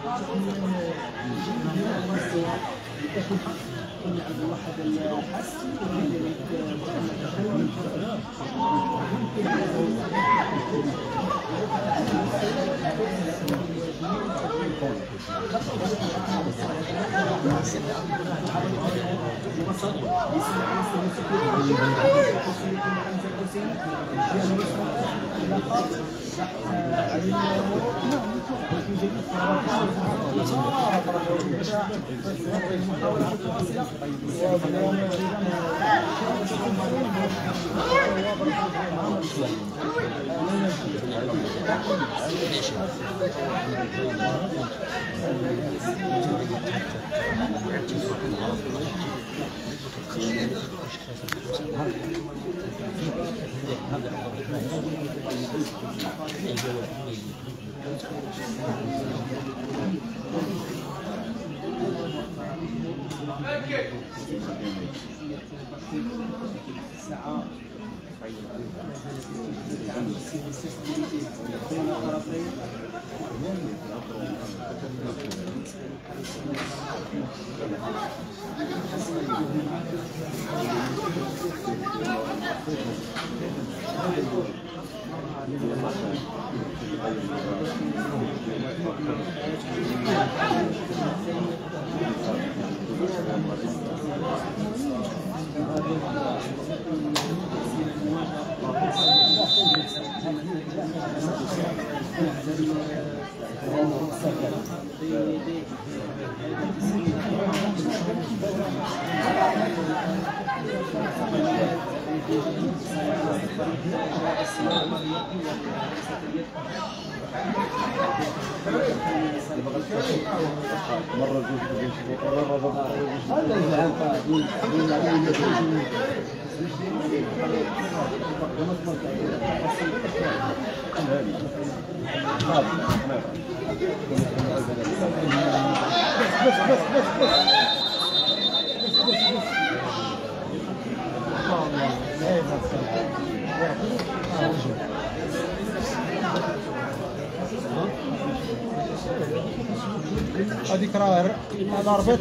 هذيك راه ضربت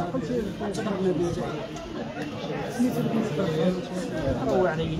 هو يعني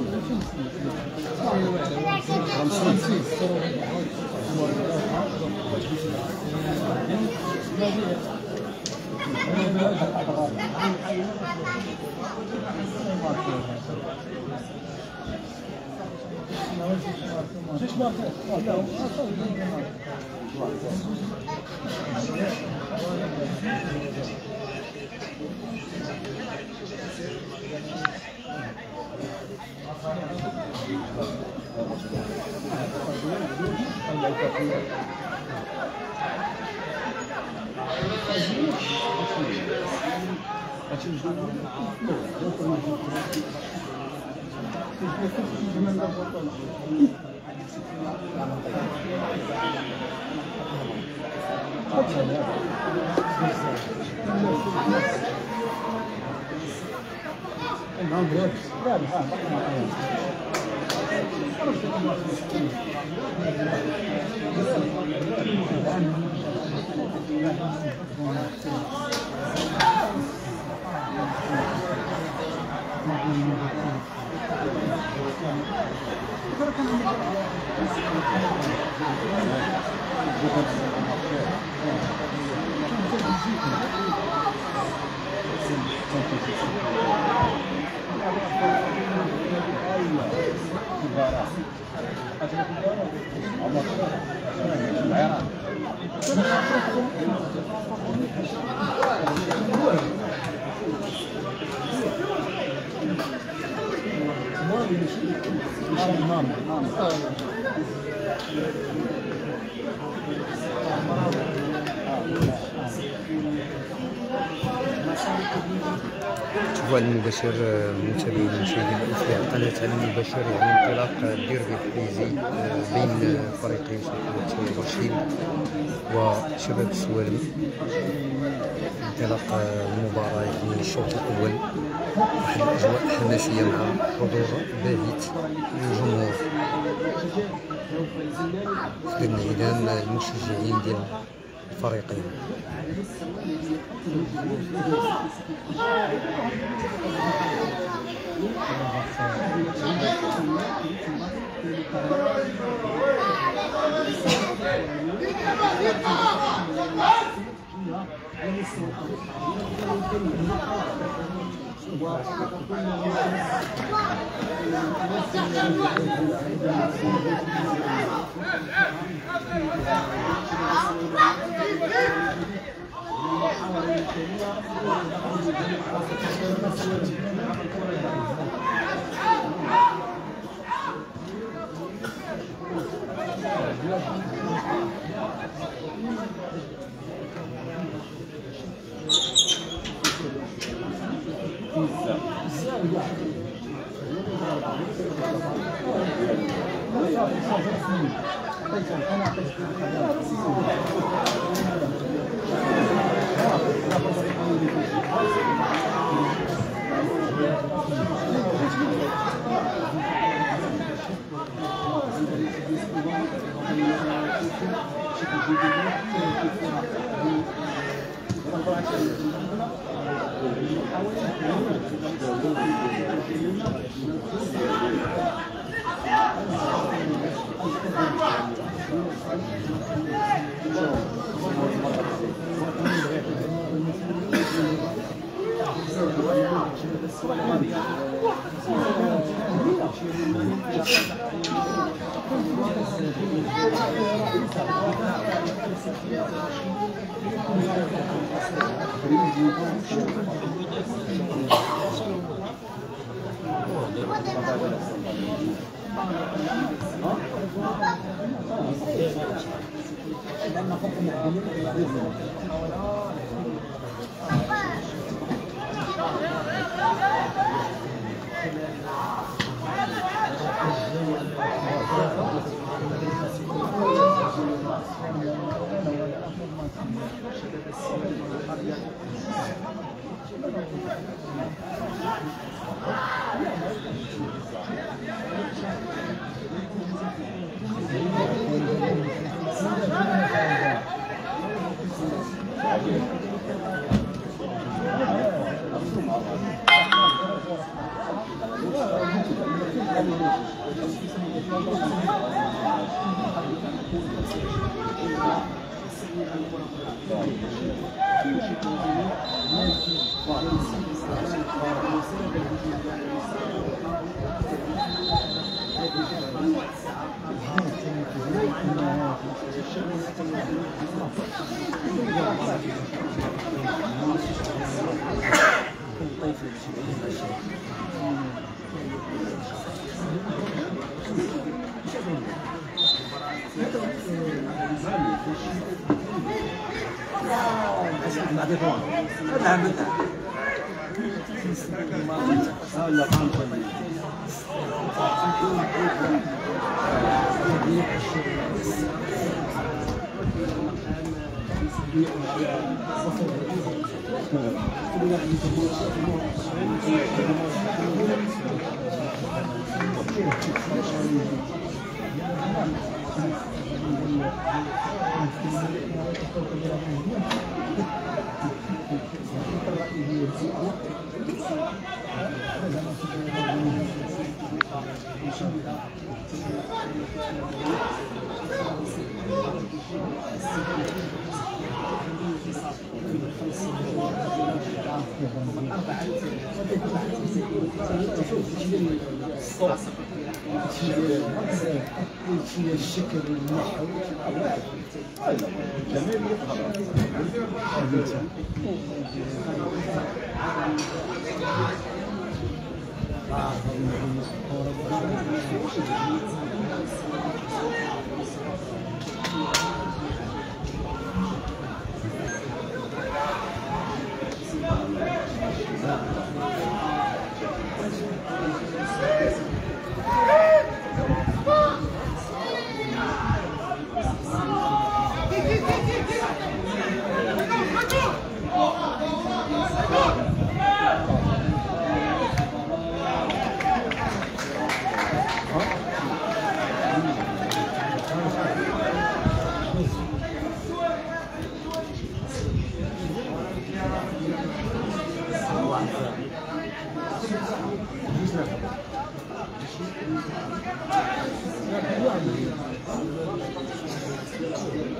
شوفوا على المباشر متابعين المشاهدين في قناة على المباشر، يعني انطلاق ديربي حفيزي بين فريقين شباب رشيد وشباب السوالم. انطلاق المباراة من الشوط الأول، واحد الأجواء حماسية مع حضور باهت من الجمهور في الانعدام المشجعين ديال الفريقين.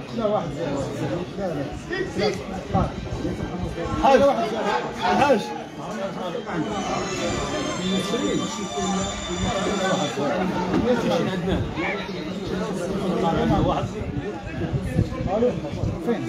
لا واحد لا لا حاجة واحد هاش واحد فين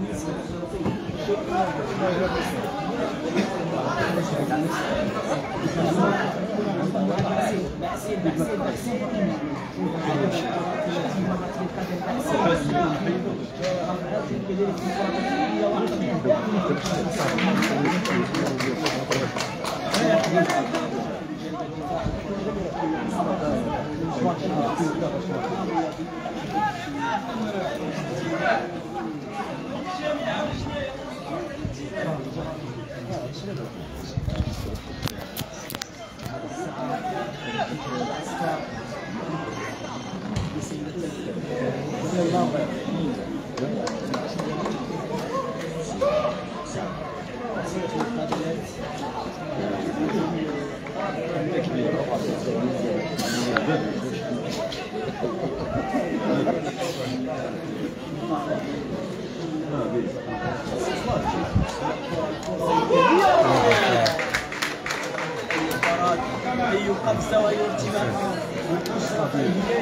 أي قفزة وأي ارتفاع والأشرف الهلالي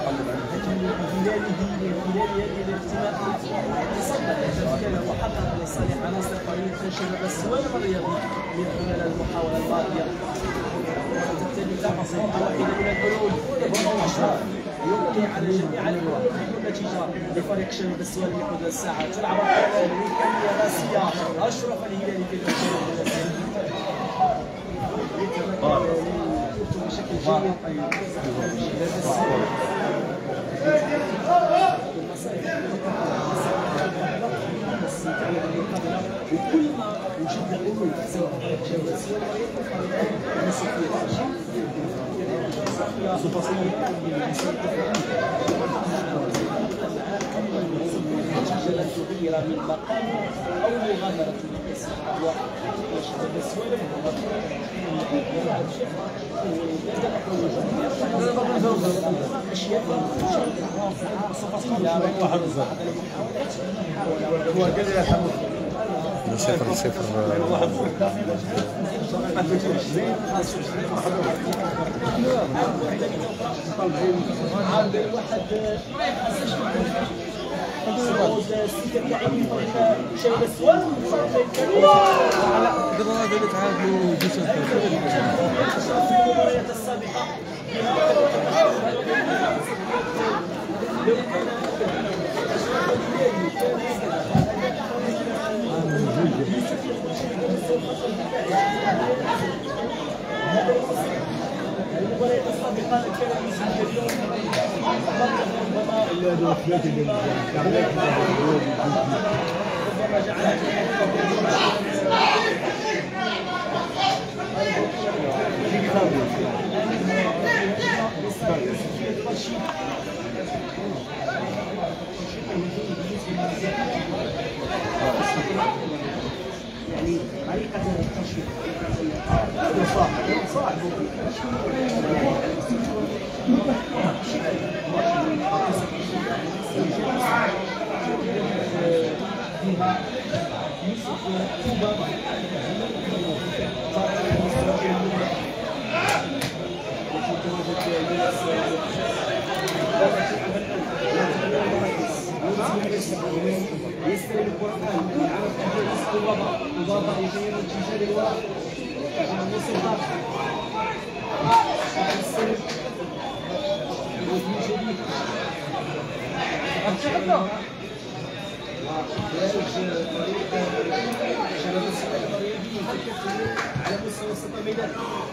هذه الارتفاعات تصدق تفكيره وحقق لصالح عناصر فريق شباب السوالف الرياضي من خلال المحاولة الماضية. وبالتالي لا مصلحة واحدة من الحلول وهو أشرف يبقي على جميع الحلول النتيجة لفريق شباب السوالف حدود الساعة. تلعب الكرة الإمكانية راسية أشرف الهلالي في الأشرف بشكل جيد. وكل ما وجدنا أمور سواء تغير من مقام أو مغادرة وشباب السوالف صفر صفر يعني طريقة التشويق صعب فيها يستلم القرآن يعرف كيف يسقط الوضع إضافة يغير الاتجاه للوراء يستلم وفي جديد وخارج فريق شباب السوالف الرياضي على مستوى وسط الميدان.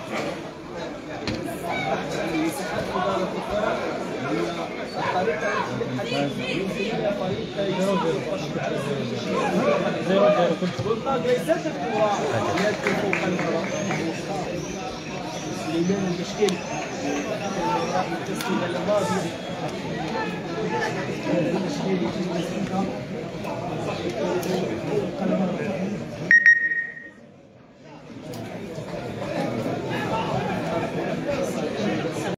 مساحات إدارة الكرة هي الطريقة التي يمكن لها فريق والطاقة ليست الكرة يأتي فوق المرمى. سليمان المشكل التسليم الماضي المشكل